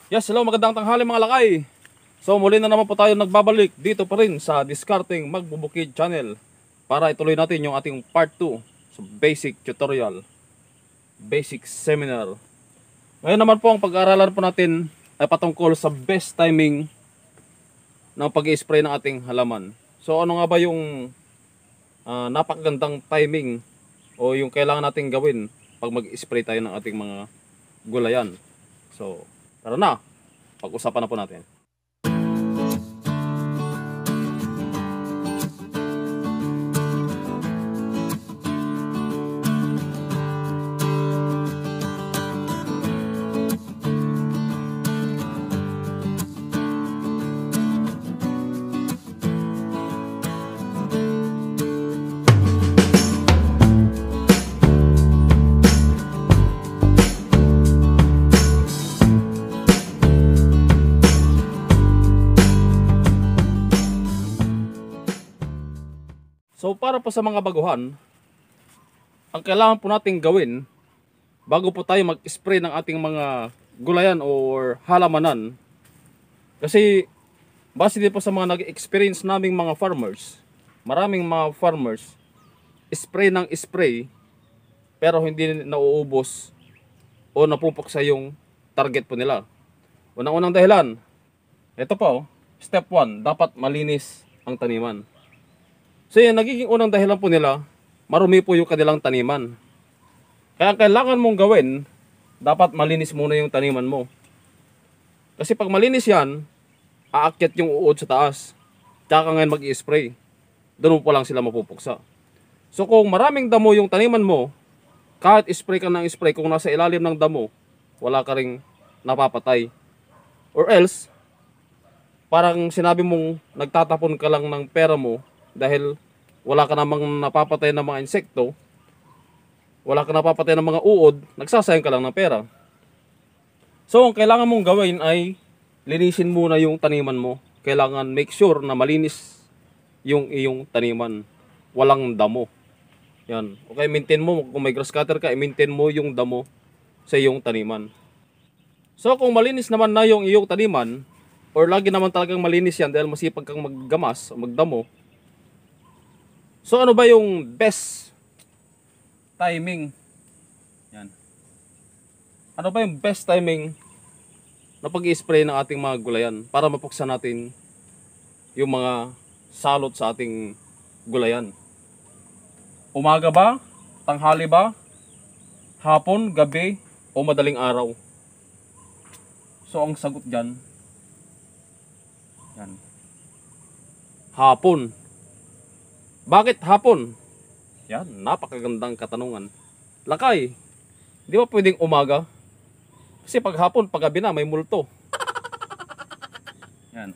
Yes, hello, magandang tanghali mga lakay. So muli na naman po tayo nagbabalik dito pa rin sa Discarding Magbubukid channel para ituloy natin yung ating part 2 sa basic tutorial, basic seminar. Ngayon naman po ang pag-aaralan po natin ay patungkol sa best timing ng pag-i-spray ng ating halaman. So ano nga ba yung napakagandang timing o yung kailangan natin gawin pag mag-spray tayo ng ating mga gulayan? So tara na, pag-usapan na po natin. So para po sa mga baguhan, ang kailangan po nating gawin bago po tayo mag-spray ng ating mga gulayan or halamanan, kasi base din po sa mga nag-experience naming mga farmers, maraming mga farmers spray ng spray pero hindi nauubos o napupuksa yung target po nila. Unang-unang dahilan, ito po, step 1, dapat malinis ang taniman. So yan, nagiging unang dahilan po nila, marumi po yung kanilang taniman. Kaya kailangan mong gawin, dapat malinis muna yung taniman mo. Kasi pag malinis yan, aakyat yung uod sa taas. Tsaka ngayon mag-i-spray. Doon mo pa lang sila mapupuksa. So kung maraming damo yung taniman mo, kahit spray ka ng spray, kung nasa ilalim ng damo, wala ka ring napapatay. Or else, parang sinabi mong nagtatapon ka lang ng pera mo, dahil wala ka namang napapatay ng mga insekto, wala ka napapatay ng mga uod, nagsasayang ka lang ng pera. So ang kailangan mong gawin ay linisin muna yung taniman mo. Kailangan make sure na malinis yung iyong taniman, walang damo. Yan. Okay, maintain mo, kung may grass cutter ka, i-maintain mo yung damo sa iyong taniman. So kung malinis naman na yung iyong taniman, or lagi naman talagang malinis yan dahil masipag kang maggamas o magdamo, so ano ba yung best timing? Yan. Ano ba yung best timing na pag-i-spray ng ating mga gulayan para mapuksan natin yung mga salot sa ating gulayan? Umaga ba? Tanghali ba? Hapon? Gabi? O madaling araw? So ang sagot dyan, yan, hapon. Bakit hapon? Yan, napakagandang katanungan. Lakay, di ba pwedeng umaga? Kasi pag hapon, pag gabi na, may multo. Yan.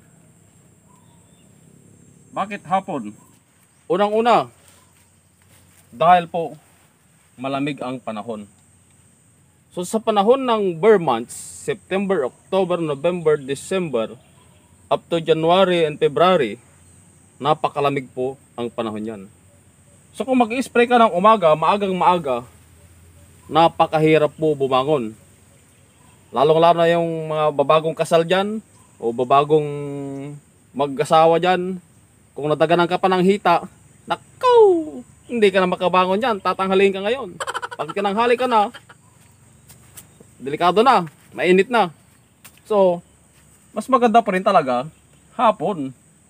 Bakit hapon? Unang-una, dahil po malamig ang panahon. So sa panahon ng bare months, September, October, November, December, up to January and February, napakalamig po ang panahon yan. So kung mag-i-spray ka ng umaga, maagang maaga, napakahirap po bumangon. Lalong-lalo na yung mga babagong kasal dyan, o babagong mag-asawa dyan. Kung nadaganan ka pa ng hita, nakaw, hindi ka na makabangon dyan, tatanghalin ka ngayon. Pag tinanghali ka na, delikado na, mainit na. So, mas maganda pa rin talaga hapon.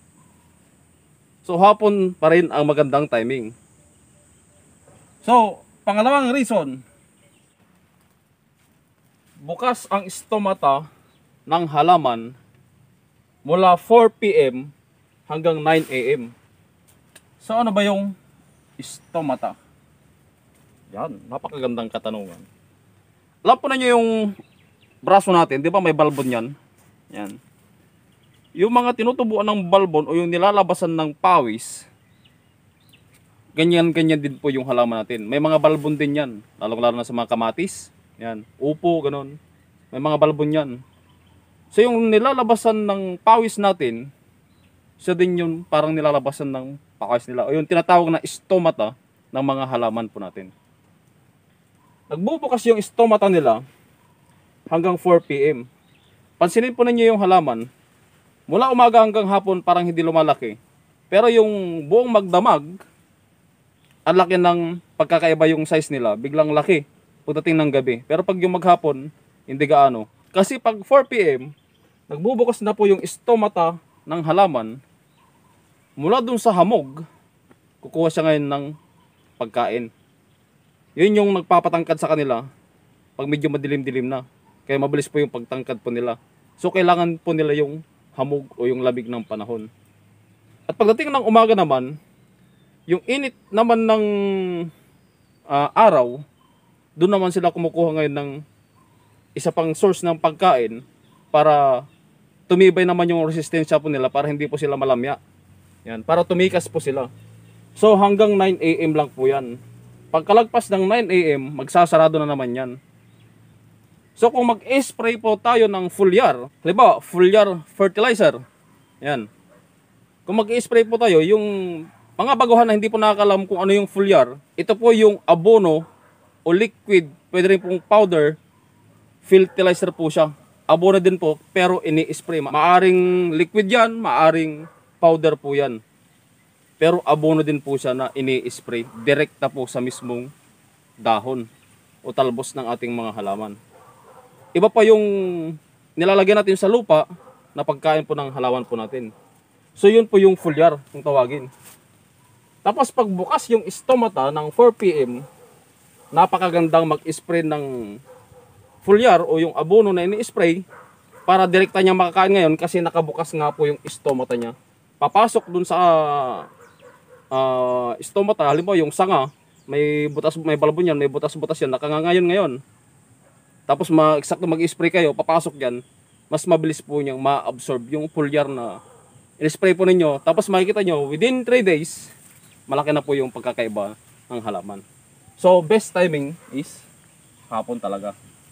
So hapon pa rin ang magandang timing. So, pangalawang reason, bukas ang stomata ng halaman mula 4 PM hanggang 9 AM. So ano ba yung stomata? Yan, napakagandang katanungan. Alam po ninyo yung braso natin, di ba may balbon yan? Yan. Yung mga tinutubuan ng balbon o yung nilalabasan ng pawis, ganyan-ganyan din po yung halaman natin. May mga balbon din yan, lalong-lalo na sa mga kamatis, yan, upo, ganon. May mga balbon yan. So yung nilalabasan ng pawis natin, siya din yung parang nilalabasan ng pawis nila. O yung tinatawag na stomata ng mga halaman po natin. Nagbubukas yung stomata nila hanggang 4 PM. pansinin po ninyo yung halaman, mula umaga hanggang hapon parang hindi lumalaki. Pero yung buong magdamag, ang laki ng pagkakaiba yung size nila, biglang laki pagdating ng gabi. Pero pag yung maghapon, hindi gaano. Kasi pag 4 PM, nagbubukas na po yung stomata ng halaman. Mula dun sa hamog, kukuha siya ngayon ng pagkain. Yun yung nagpapatangkad sa kanila pag medyo madilim-dilim na. Kaya mabilis po yung pagtangkad po nila. So kailangan po nila yung hamog o yung lamig ng panahon. At pagdating ng umaga naman, yung init naman ng araw, doon naman sila kumukuha ngayon ng isa pang source ng pagkain para tumibay naman yung resistensya po nila para hindi po sila malamya. Yan, para tumikas po sila. So hanggang 9 AM lang po yan. Pagkalagpas ng 9 AM, magsasarado na naman yan. So kung mag-spray po tayo ng foliar, halimbawa foliar fertilizer, yan. Kung mag-spray po tayo, yung mga baguhan na hindi po nakakalam kung ano yung foliar, ito po yung abono o liquid, pwede rin pong powder, fertilizer po siya. Abono din po, pero ini-spray. Maaring liquid yan, maaring powder po yan. Pero abono din po siya na ini-spray, direkta po sa mismong dahon o talbos ng ating mga halaman. Iba pa yung nilalagyan natin sa lupa na pagkain po ng halaman po natin. So yun po yung foliar, kung tawagin. Tapos pagbukas yung stomata ng 4 PM, napakagandang mag-spray ng foliar o yung abono na ini-spray para direkta niya makakain ngayon kasi nakabukas nga po yung stomata niya. Papasok dun sa stomata, halimbawa yung sanga, may butas, may balbon yan, may butas-butas yan, nakangangayon ngayon. Tapos eksakto mag-spray kayo, papasok yan, mas mabilis po niyang ma-absorb yung foliar na in-spray po ninyo. Tapos makikita nyo, within 3 days, malaki na po yung pagkakaiba ng halaman. So, best timing is hapon talaga.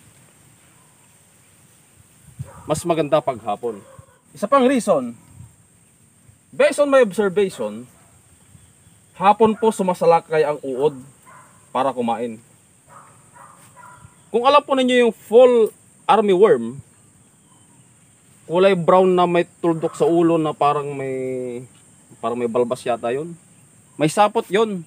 Mas maganda pag hapon. Isa pang reason, based on my observation, hapon po sumasalakay ang uod para kumain. Kung alam po ninyo yung fall armyworm, kulay brown na may tuldok sa ulo na parang may balbas yata yun. May sapot yun.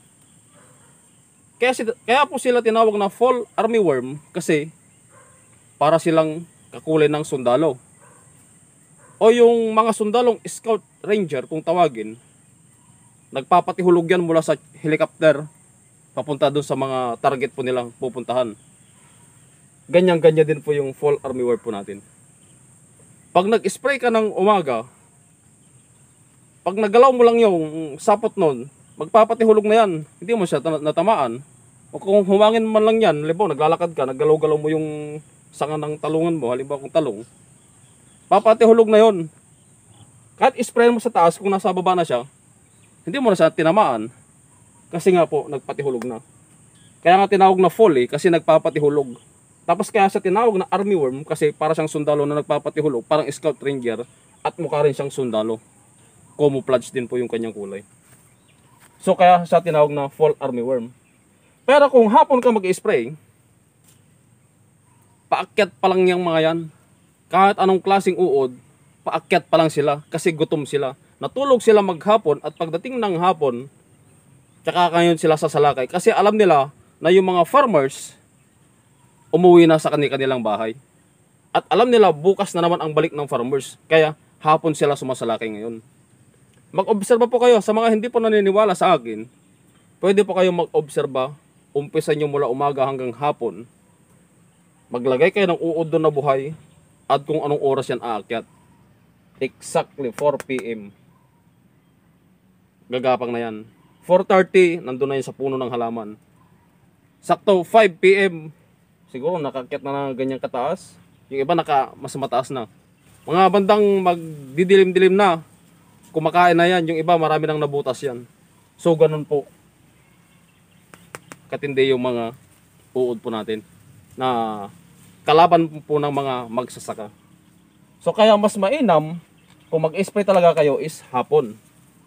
Kaya po sila tinawag na fall armyworm kasi para silang kakulay ng sundalo. O yung mga sundalong scout ranger kung tawagin, nagpapatihulog yan mula sa helicopter papunta doon sa mga target po nilang pupuntahan. Ganyan-ganyan din po yung fall armyworm po natin. Pag nag-spray ka ng umaga, pag nagalaw mo lang yung sapot nun, magpapatihulog na yan. Hindi mo siya natamaan. O kung humangin man lang yan, halimbawa naglalakad ka, naggalaw-galaw mo yung sanga ng talungan mo, halimbawa kung talong, papatihulog na yon. Kahit spray mo sa taas, kung nasa baba na siya, hindi mo na siya tinamaan. Kasi nga po, nagpatihulog na. Kaya nga tinawag na fall kasi nagpapatihulog. Tapos kaya siya tinawag na armyworm kasi para siyang sundalo na nagpapatihulog, parang scout ranger at mukha rin siyang sundalo. Camouflage din po yung kanyang kulay. So kaya siya tinawag na fall armyworm. Pero kung hapon ka mag-spray, paakyat pa lang yung mga yan. Kahit anong klaseng uod, paakyat pa lang sila kasi gutom sila. Natulog sila maghapon at pagdating ng hapon, tsaka ngayon sila sasalakay. Kasi alam nila na yung mga farmers, umuwi na sa kanilang bahay. At alam nila bukas na naman ang balik ng farmers. Kaya hapon sila sumasalakay ngayon. Mag-obserba po kayo sa mga hindi po naniniwala sa akin. Pwede po kayo mag-obserba. Umpisa nyo mula umaga hanggang hapon. Maglagay kayo ng uod doon na buhay. At kung anong oras yan aakyat. Exactly 4 PM. Gagapang na yan. 4:30 nandun na yun sa puno ng halaman. Sakto 5 PM. Siguro nakakyat na ng ganyang kataas. Yung iba mas mataas na. Mga bandang magdidilim-dilim na. Kumakain na yan. Yung iba marami nang nabutas yan. So ganun po. Katindi yung mga uod po natin. Na kalaban po ng mga magsasaka. So kaya mas mainam kung mag-spray talaga kayo is hapon.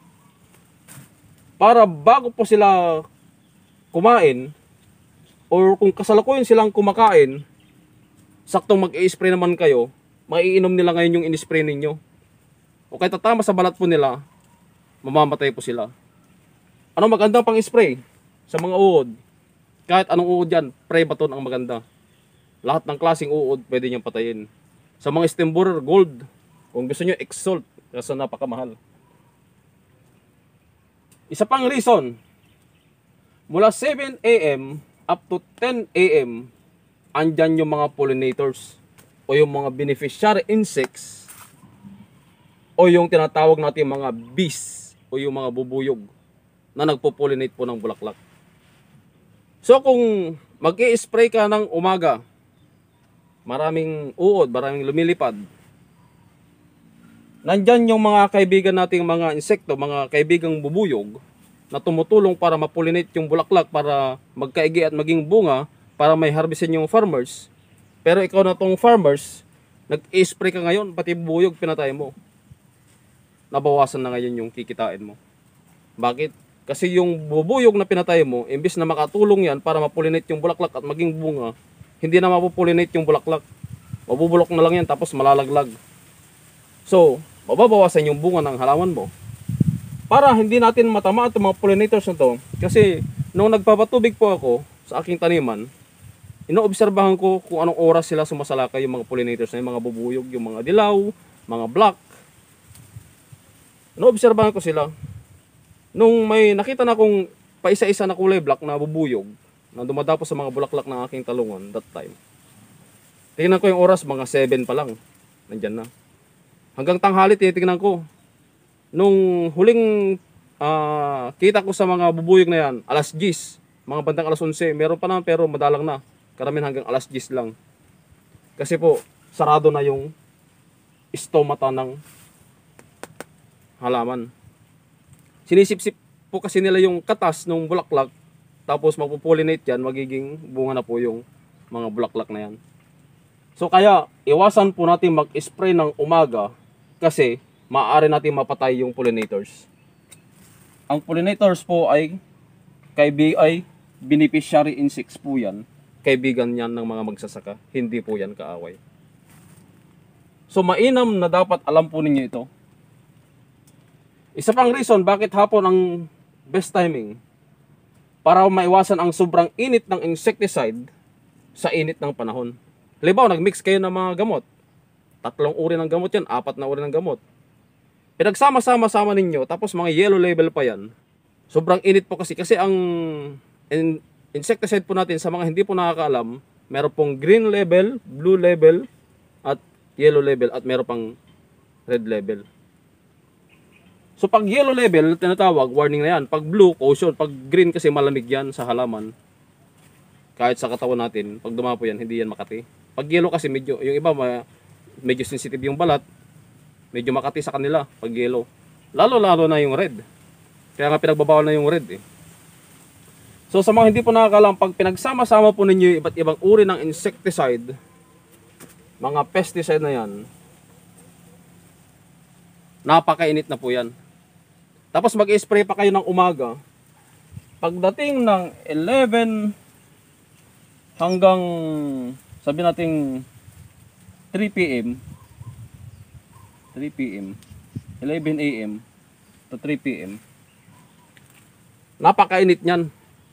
Para bago po sila kumain, or kung kasalukuyan silang kumakain, saktong mag-i-spray naman kayo, maiinom nila ngayon yung in-spray ninyo. O kaya tatama sa balat po nila, mamamatay po sila. Ano magandang pang-spray sa mga uod? Kahit anong uod yan, Prebaton ang maganda. Lahat ng klaseng uod pwede niyang patayin. Sa mga stem borer, Gold. Kung gusto niyo, Exalt, kasi napakamahal. Isa pang reason, mula 7 AM up to 10 AM, andyan yung mga pollinators o yung mga beneficiary insects o yung tinatawag natin mga bees o yung mga bubuyog na nagpo-pollinate po ng bulaklak. So kung mag-i-spray ka ng umaga, maraming uod, maraming lumilipad, nandyan yung mga kaibigan nating mga insekto, mga kaibigang bubuyog na tumutulong para mapollinate yung bulaklak para magkaigi at maging bunga para may harvestin yung farmers. Pero ikaw na tong farmers, nag-spray ka ngayon, pati bubuyog pinatay mo. Nabawasan na ngayon yung kikitain mo. Bakit? Kasi yung bubuyog na pinatay mo, imbis na makatulong yan para mapollinate yung bulaklak at maging bunga, hindi na mapopollinate yung bulaklak. Mabubulok na lang yan tapos malalaglag. So, mababawasan yung bunga ng halaman mo. Para hindi natin matama itong mga pollinators na to, kasi nung nagpapatubig po ako sa aking taniman, inoobserbahan ko kung anong oras sila sumasalakay yung mga pollinators na yung mga bubuyog, yung mga dilaw, mga black. Inoobserbahan ko sila. Nung may nakita na akong paisa-isa na kulay black na bubuyog, na dumadapo sa mga bulaklak ng aking talungan that time, tingnan ko yung oras, mga 7 pa lang, nandyan na. Hanggang tanghali, tinitingnan ko. Nung huling kita ko sa mga bubuyog na yan, alas 10, mga bandang alas 11, meron pa naman pero madalang na. Karamihan hanggang alas 10 lang. Kasi po, sarado na yung stomata ng halaman. Sinisip-sip po kasi nila yung katas ng bulaklak, tapos magpo-pollinate yan, magiging bunga na po yung mga bulaklak na yan. So kaya, iwasan po natin mag-spray ng umaga kasi maaari natin mapatay yung pollinators. Ang pollinators po ay beneficiary insects po yan. Kaibigan yan ng mga magsasaka. Hindi po yan kaaway. So mainam na dapat alam po ninyo ito. Isa pang reason bakit hapon ang best timing para maiwasan ang sobrang init ng insecticide sa init ng panahon. Halimbawa, nagmix kayo ng mga gamot. 3 uri ng gamot yan, 4 na uri ng gamot. Pinagsama-sama ninyo, tapos mga yellow label pa yan. Sobrang init po kasi ang insecticide po natin, sa mga hindi po nakakaalam, meron pong green label, blue label, at yellow label, at meron pang red label. So pag yellow label, tinatawag, warning na yan. Pag blue, caution. Pag green kasi malamig yan sa halaman. Kahit sa katawan natin, pag dumapo yan, hindi yan makati. Pag yellow kasi medyo, yung iba medyo sensitive yung balat, medyo makati sa kanila pag yellow. Lalo-lalo na yung red. Kaya nga pinagbabawal na yung red eh. So sa mga hindi po nakakalam, pag pinagsama-sama po ninyo yung iba't ibang uri ng insecticide, mga pesticide na yan, napakainit na po yan. Tapos mag-spray pa kayo ng umaga. Pagdating ng 11 hanggang sabi nating 3 PM, 11 AM to 3 PM, napakainit niyan.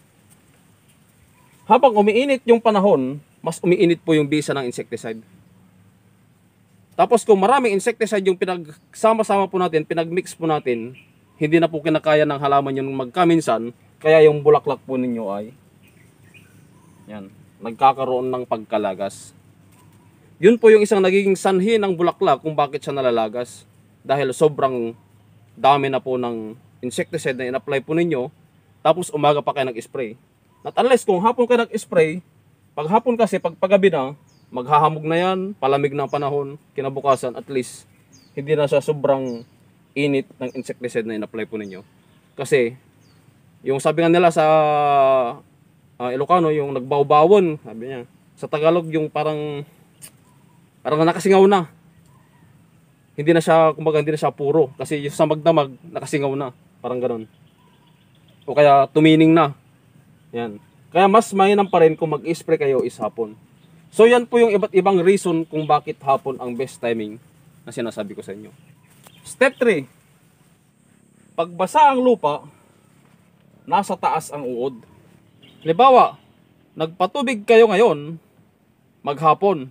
Habang umiinit yung panahon, mas umiinit po yung bisa ng insecticide. Tapos kung maraming insecticide yung pinagsama-sama po natin, pinagmix po natin, hindi na po kinakaya ng halaman yung magkaminsan, kaya yung bulaklak po ninyo ay yan, nagkakaroon ng pagkalagas. Yun po yung isang nagiging sanhi ng bulaklak kung bakit siya nalalagas. Dahil sobrang dami na po ng insecticide na in-apply po ninyo, tapos umaga pa kayo nag-spray. Not unless kung hapon kayo nag-spray, pag hapon kasi, pag paggabi na, maghahamog na yan, palamig ng panahon, kinabukasan, at least, hindi na siya sobrang init ng insecticide na in-apply po ninyo. Kasi, yung sabi nga nila sa Ilocano, yung nagbawbawon, sabi niya. Sa Tagalog, yung parang nakasingaw na. Hindi na siya, kumbaga hindi na siya puro. Kasi yung sa magdamag, nakasingaw na. Parang ganon. O kaya tumining na. Yan. Kaya mas mainam pa rin kung mag-spray kayo is hapon. So yan po yung iba't ibang reason kung bakit hapon ang best timing na sinasabi ko sa inyo. Step 3. Pag basa ang lupa, nasa taas ang uod. Halimbawa, nagpatubig kayo ngayon, maghapon.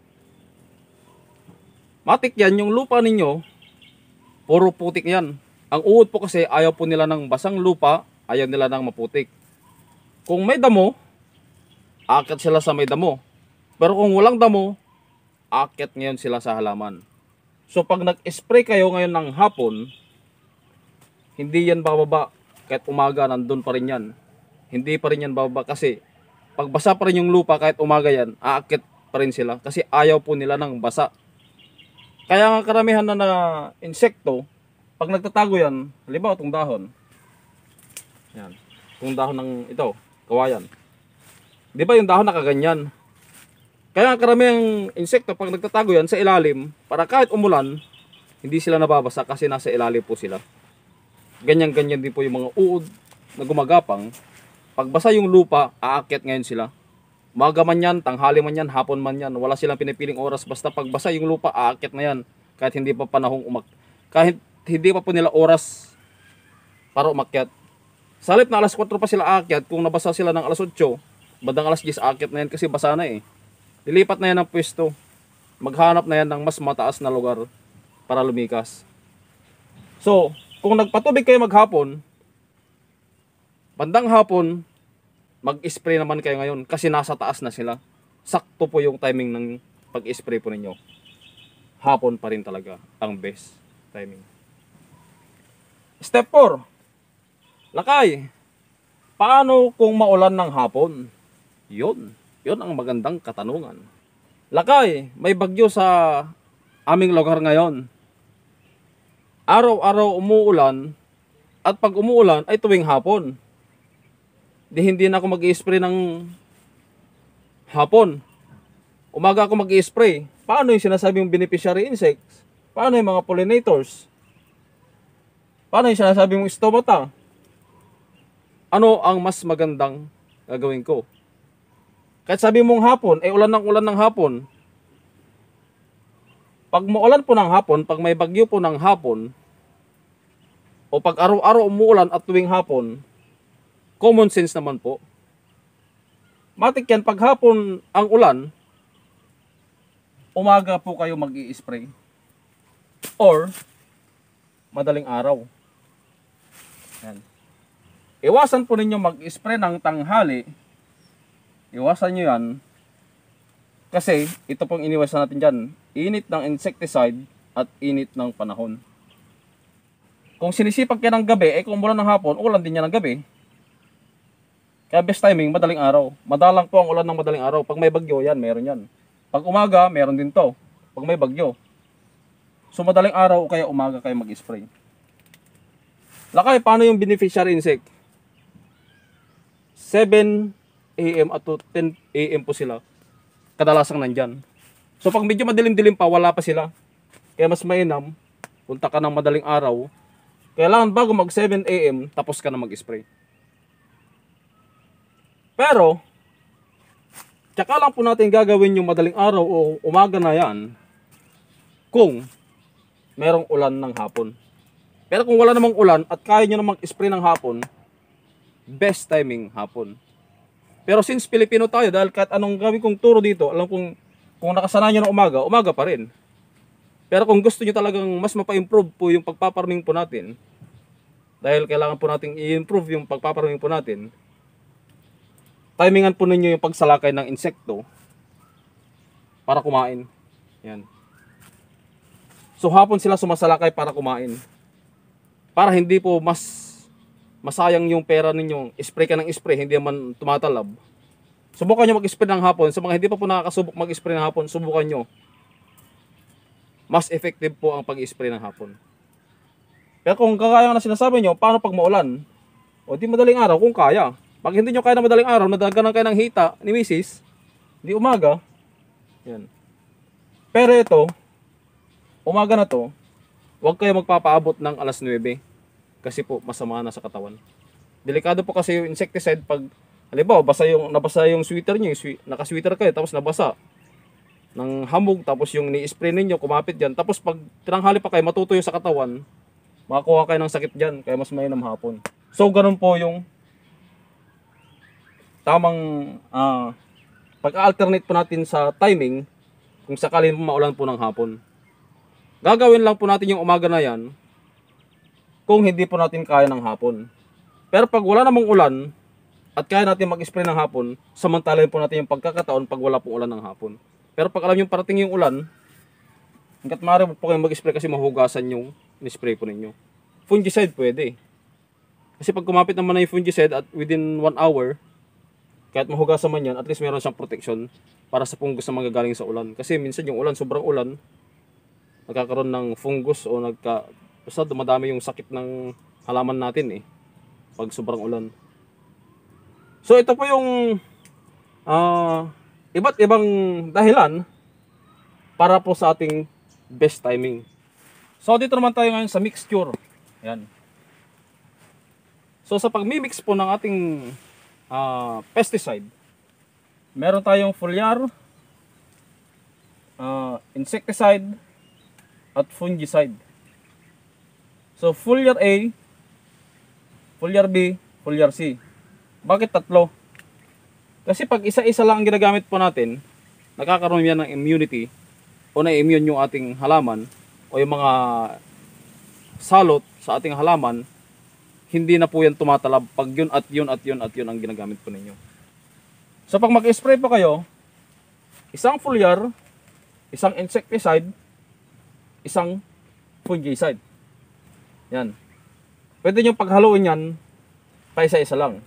Matik yan, yung lupa ninyo, puro putik yan. Ang uod po kasi ayaw po nila ng basang lupa, ayaw nila ng maputik. Kung may damo, aakyat sila sa may damo. Pero kung walang damo, aakyat ngayon sila sa halaman. So pag nag-spray kayo ngayon ng hapon, hindi yan bababa. Kahit umaga, nandun pa rin yan. Hindi pa rin yan bababa kasi pag basa pa rin yung lupa, kahit umaga yan, aakyat pa rin sila. Kasi ayaw po nila ng basa. Kaya nga karamihan na insekto, pag nagtatago yan, halimbawa itong dahon. Yan. Itong dahon ng ito, kawayan. Di ba yung dahon nakaganyan? Kaya nga karamihang insekto, pag nagtatago yan sa ilalim, para kahit umulan, hindi sila nababasa kasi nasa ilalim po sila. Ganyan-ganyan din po yung mga uod na gumagapang. Pag basa yung lupa, aakyat ngayon sila. Umaga man yan, tanghali man yan, hapon man yan. Wala silang pinipiling oras. Basta pag basa yung lupa, aakyat na yan. Kahit hindi pa panahong kahit hindi pa po nila oras para umakyat. Sa halip na alas 4 pa sila aakyat, kung nabasa sila ng alas 8, badang alas 10 aakyat na yan kasi basa na eh. Lilipat na yan ng pwesto. Maghanap na yan ng mas mataas na lugar para lumikas. So, kung nagpatubig kayo maghapon, bandang hapon, mag-spray naman kayo ngayon kasi nasa taas na sila. Sakto po yung timing ng pag-spray po ninyo. Hapon pa rin talaga ang best timing. Step 4. Lakay. Paano kung maulan ng hapon? Yun ang magandang katanungan. Lakay, may bagyo sa aming lugar ngayon. Araw-araw umuulan at pag umuulan ay tuwing hapon. Hindi na ako mag-i-spray ng hapon. Umaga ako mag-i-spray. Paano yung sinasabing beneficiary insects? Paano yung mga pollinators? Paano yung sinasabing stomata? Ano ang mas magandang gagawin ko? Kahit sabi mong hapon, ulan ng hapon. Pag maulan po ng hapon, pag may bagyo po ng hapon, o pag araw-araw umuulan at tuwing hapon, common sense naman po. Matik yan, pag hapon ang ulan, umaga po kayo mag-i-spray. Or, madaling araw. Yan. Iwasan po ninyo mag-spray ng tanghali. Iwasan nyo yan. Kasi, ito pong iniwasan natin dyan. Init ng insecticide at init ng panahon. Kung sinisipag kayo ng gabi, kung umulan ng hapon, ulan din yan ng gabi. Kaya best timing, madaling araw. Madalang po ang ulan ng madaling araw. Pag may bagyo, yan, meron yan. Pag umaga, meron din to. Pag may bagyo. So madaling araw o kaya umaga kayo mag-spray. Lakay, paano yung beneficiary insect? 7 AM at 10 AM po sila. Kadalasang nandyan. So pag medyo madilim-dilim pa, wala pa sila. Kaya mas mainam, punta ka ng madaling araw. Kailangan bago mag 7 AM, tapos ka na mag-spray. Pero, tsaka lang po natin gagawin yung madaling araw o umaga na yan kung merong ulan ng hapon. Pero kung wala namang ulan at kaya nyo namang spray ng hapon, best timing hapon. Pero since Pilipino tayo, dahil kahit anong gawin kong turo dito, alam kung nakasanayan nyo ng umaga, umaga pa rin. Pero kung gusto nyo talagang mas mapa-improve po yung pagpaparming po natin, dahil kailangan po natin i-improve yung pagpaparming po natin, timingan po ninyo yung pagsalakay ng insekto para kumain. Yan. So hapon sila sumasalakay para kumain. Para hindi po masayang yung pera ninyo. Spray ka ng spray, hindi naman tumatalab. Subukan nyo mag-spray ng hapon. Sa mga hindi pa po nakakasubok mag-spray ng hapon, subukan nyo. Mas effective po ang pag-spray ng hapon. Pero kung kaya na sinasabi nyo, paano pag maulan? O di madaling araw kung kaya. Pag hindi nyo kaya na madaling araw, nadaganan kayo ng hita ni Mrs., di umaga. Yan. Pero ito, umaga na to, huwag kayo magpapaabot ng alas 9. Kasi po, masama na sa katawan. Delikado po kasi yung insecticide pag, halimbawa, nabasa yung sweater nyo, nakasweater kayo, tapos nabasa. ng hamog, tapos yung ni-spray ninyo, kumapit dyan. Tapos pag tinanghali pa kayo, matutuyo sa katawan, makakuha kayo ng sakit dyan, kaya mas mainam hapon. So, ganun po yung tamang pag-alternate po natin sa timing kung sakali maulan po ng hapon. Gagawin lang po natin yung umaga na yan kung hindi po natin kaya ng hapon. Pero pag wala namang ulan at kaya natin mag-spray ng hapon, samantalahin po natin yung pagkakataon pag wala pong ulan ng hapon. Pero pag alam yung parating yung ulan, hanggat maaari po kayo mag-spray kasi mahugasan yung in-spray po ninyo. Fungicide pwede. Kasi pag kumapit naman na yung fungicide at within 1 hour, kahit mahugasan man yan, at least meron siyang protection para sa fungus na manggagaling sa ulan. Kasi minsan yung ulan, sobrang ulan, nagkakaroon ng fungus o basta dumadami yung sakit ng halaman natin pag sobrang ulan. So ito po yung iba't ibang dahilan para po sa ating best timing. So dito naman tayo ngayon sa mixture. Yan. So sa pagmi-mix po ng ating pesticide, meron tayong foliar, insecticide, at fungicide. So foliar A, foliar B, foliar C. Bakit tatlo? Kasi pag isa-isa lang ang ginagamit po natin, nakakaroon yan ng immunity o na-immune yung ating halaman o yung mga salot sa ating halaman. Hindi na po yan tumatalab pag yun at yun at yun at yun ang ginagamit po ninyo. So pag mag-spray po kayo, isang foliar, isang insecticide, isang fungicide. Yan. Pwede nyo paghaluin yan, paisa-isa lang.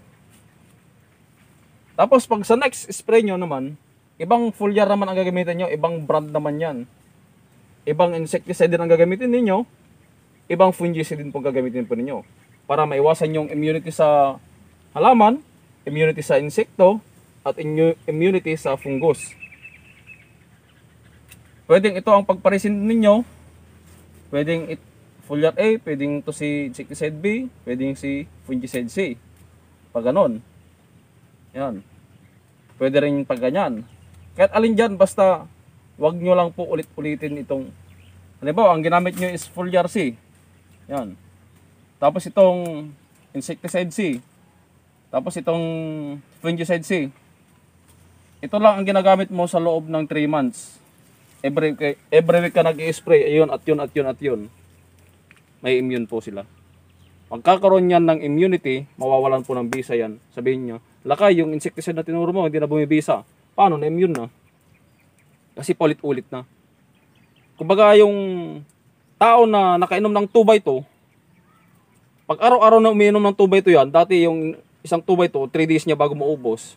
Tapos pag sa next spray nyo naman, ibang foliar naman ang gagamitin nyo, ibang brand naman yan. Ibang insecticide din ang gagamitin ninyo, ibang fungicide din po gagamitin po ninyo. Para maiwasan yung immunity sa halaman, immunity sa insekto, at immunity sa fungus. Pwedeng ito ang pagparisin ninyo. Pwedeng foliar A, pwedeng to si insecticide B, pwedeng si fungicide C. Pag ganon. Yan. Pwede rin pag ganyan. Kahit alin dyan, basta wag nyo lang po ulit-ulitin itong. Halimbawa, ang ginamit nyo is foliar C. Yan. Tapos itong insecticide C. Tapos itong fungicide C. Ito lang ang ginagamit mo sa loob ng 3 months. Every week ka nag-i-spray, ayun at yun at yun at yun. May immune po sila. Pagkakaroon yan ng immunity, mawawalan po ng bisa yan. Sabihin nyo, lakay, yung insecticide na tinuro mo, hindi na bumibisa. Paano? Na-immune na. Kasi paulit-ulit na. Kumbaga yung tao na nakainom ng 2x2, pag araw-araw na umiinom ng 2x2 yan, dati yung isang 2x2, 3 days niya bago maubos,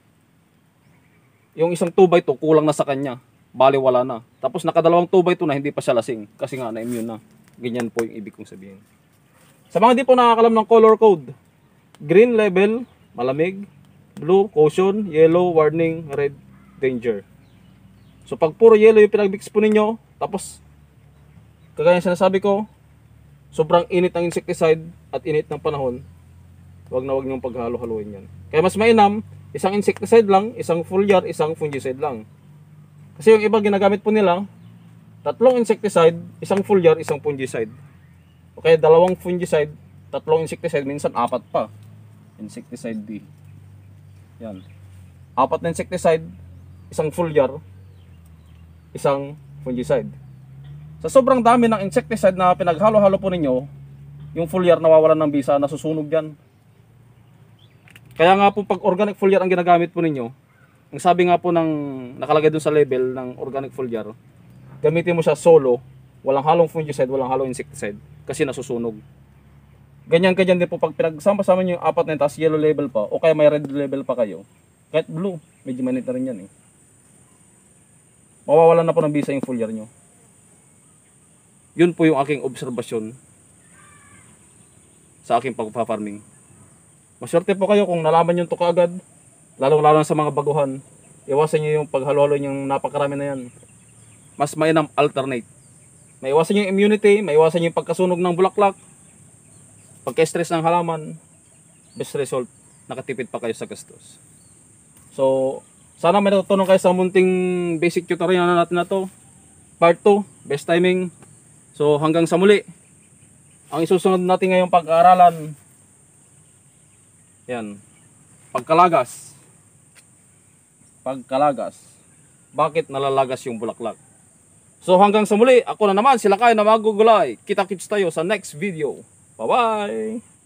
yung isang 2x2 kulang na sa kanya, bali wala na. Tapos nakadalawang 2x2 na hindi pa siya lasing, kasi nga na-immune na. Ganyan po yung ibig kong sabihin. Sa mga di po nakakalam ng color code, green level, malamig, blue, caution, yellow, warning, red, danger. So pag puro yellow yung pinag-mix po ninyo, tapos kagaya sinasabi ko, sobrang init ng insecticide at init ng panahon, wag niyong paghalo-haluin yan. Kaya mas mainam, isang insecticide lang, isang foliar, isang fungicide lang. Kasi yung iba ginagamit po nila, 3 insecticide, isang foliar, isang fungicide. Okay, 2 fungicide, 3 insecticide, minsan 4 pa. Insecticide D. Yan. 4 na insecticide, isang foliar, isang fungicide. Sa sobrang dami ng insecticide na pinaghalo-halo po ninyo, yung foliar nawawalan ng bisa, nasusunog yan. Kaya nga po pag organic foliar ang ginagamit po ninyo, ang sabi nga po ng nakalagay dun sa label ng organic foliar, gamitin mo siya solo, walang halong fungicide, walang halong insecticide, kasi nasusunog. Ganyan-ganyan din po pag pinagsama-sama nyo yung 4 na yun, tapos yellow label pa, o kaya may red label pa kayo, kahit blue, medyo manit na rin yan mawawalan na po ng bisa yung foliar nyo. Yun po yung aking obserbasyon sa aking pagpa-farming. Maswerte po kayo kung nalaman nyo ito kaagad, lalong-lalo sa mga baguhan. Iwasan nyo yung paghalo-halo yung napakarami na yan. Mas mainam alternate. Maiwasan nyo yung immunity, maiwasan nyo yung pagkasunog ng bulaklak, pagka-stress ng halaman, best result, nakatipid pa kayo sa gastos. So, Sana may natutunan kayo sa munting basic tutorial na natin na to. Part 2, best timing. So hanggang sa muli. Ang isusunod natin ngayong pag-aaralan, yan, pagkalagas. Pagkalagas. Bakit nalalagas yung bulaklak? So hanggang sa muli, ako na naman sila kayo na magugulay. Kita-kits tayo sa next video. Bye-bye!